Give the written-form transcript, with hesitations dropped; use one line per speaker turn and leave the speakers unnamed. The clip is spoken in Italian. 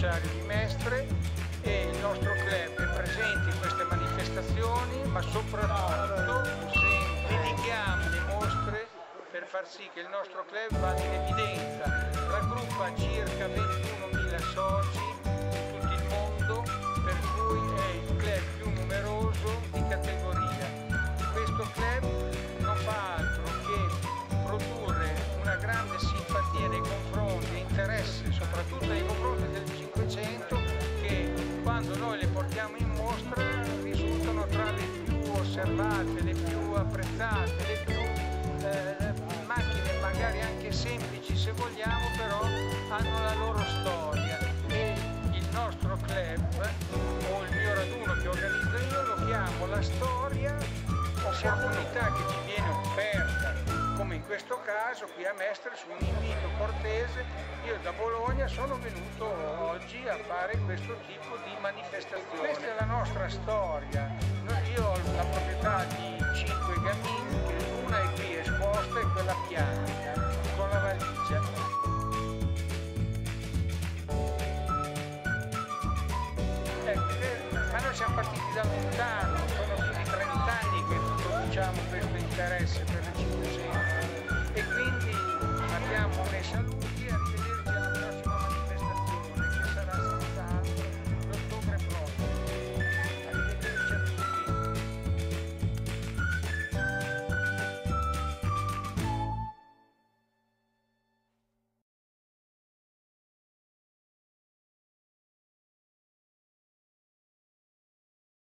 sociale di Mestre, e il nostro club è presente in queste manifestazioni, ma soprattutto sempre dedichiamo le mostre per far sì che il nostro club vada in evidenza. Raggruppa circa 21.000 soci in tutto il mondo, per cui è il club più numeroso di categoria. Questo club non fa altro che produrre una grande simpatia nei confronti e interesse soprattutto nei confronti del 500, che quando noi le portiamo in mostra risultano tra le più osservate, le più apprezzate, le più macchine magari anche semplici se vogliamo, però hanno la loro storia, e il nostro club o il mio raduno che organizzo io lo chiamo la storia, opportunità che ci viene offerta, come in questo caso qui a Mestre su un invito cortese. Io da Bologna sono venuto oggi a fare questo tipo di manifestazione. Questa è la nostra storia. Io ho la proprietà di 5 gamine, che una è qui esposta e quella bianca con la valigia. Ma noi siamo partiti da lontano, sono più di 30 anni che produciamo questo interesse per le 500, e quindi abbiamo messo